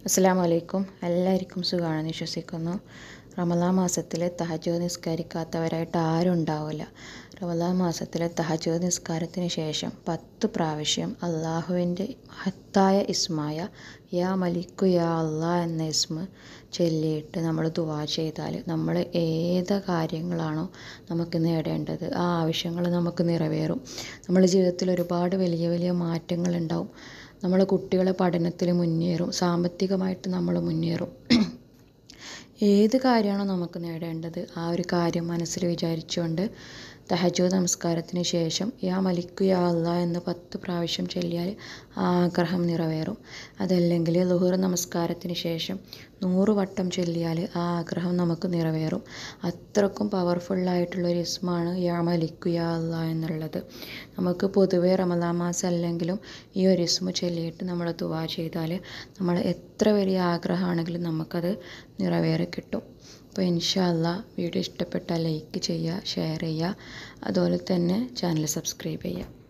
അസ്സലാമു അലൈക്കും. എല്ലാവർക്കും സുഖമാണെന്ന് വിശ്വസിക്കുന്നു. റമദാൻ മാസത്തിൽ തഹജ്ജുദ് നിസ്കരിക്കാത്തവരായിട്ട് ആരും ഉണ്ടാവില്ല. റമദാൻ മാസത്തിലെ തഹജ്ജുദ് നിസ്കാരത്തിന് ശേഷം 10 പ്രാവശ്യം അള്ളാഹുവിൻ്റെ മഹത്തായ ഇസ്മായ യാ മലിക്കു യാ അള്ളാ എന്ന ഇസ്മ ചൊല്ലിയിട്ട് നമ്മൾ ദുആ ചെയ്താൽ നമ്മൾ ഏത് കാര്യങ്ങളാണോ നമുക്ക് നേടേണ്ടത് ആ ആവശ്യങ്ങൾ നമുക്ക് നിറവേറും. നമ്മുടെ ജീവിതത്തിൽ ഒരുപാട് വലിയ വലിയ മാറ്റങ്ങൾ ഉണ്ടാവും. നമ്മളെ കുട്ടികളെ പഠനത്തിൽ മുന്നേറും, സാമ്പത്തികമായിട്ട് നമ്മൾ മുന്നേറും. ഏത് കാര്യമാണോ നമുക്ക് നേടേണ്ടത് ആ ഒരു കാര്യം മനസ്സിൽ വിചാരിച്ചുകൊണ്ട് തഹജ്ജുദ് നമസ്കാരത്തിന് ശേഷം യാ മലിക്കു യാ അള്ളാ എന്ന് 10 പ്രാവശ്യം ചൊല്ലിയാൽ ആ ആഗ്രഹം നിറവേറും. അതല്ലെങ്കിൽ ളുഹർ നമസ്കാരത്തിന് ശേഷം 100 വട്ടം ചൊല്ലിയാൽ ആ ആഗ്രഹം നമുക്ക് നിറവേറും. അത്രക്കും പവർഫുള്ളായിട്ടുള്ളൊരു ഇസ്മാണ് യാ മലിക്കു യാ അള്ളാ എന്നുള്ളത്. നമുക്ക് പൊതുവേ റമദാൻ മാസം അല്ലെങ്കിലും ഈ ഒരു ഇസ്മ ചൊല്ലിയിട്ട് നമ്മൾ ദുആ ചെയ്താൽ നമ്മൾ എത്ര വലിയ ആഗ്രഹമാണെങ്കിലും നമുക്കത് നിറവേറി കിട്ടും. അപ്പോൾ ഇൻഷാ അല്ലാഹ് വീഡിയോ ഇഷ്ടപ്പെട്ടാൽ ലൈക്ക് ചെയ്യുക, ഷെയർ ചെയ്യുക, അതുപോലെ തന്നെ ചാനൽ സബ്സ്ക്രൈബ് ചെയ്യുക.